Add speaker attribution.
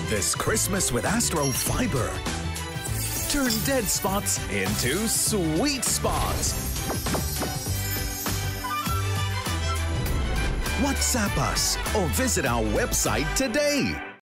Speaker 1: This Christmas with Astro Fibre. Turn dead spots into sweet spots. WhatsApp us or visit our website today.